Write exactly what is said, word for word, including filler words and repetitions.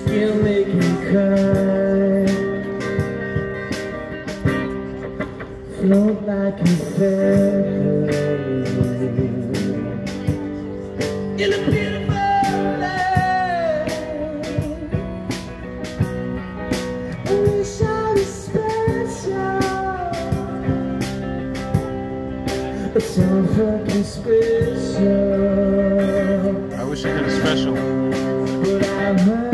You make me cry, float like a feather in a beautiful land. I wish I was special, but so fucking special. I wish I had a special. But I heard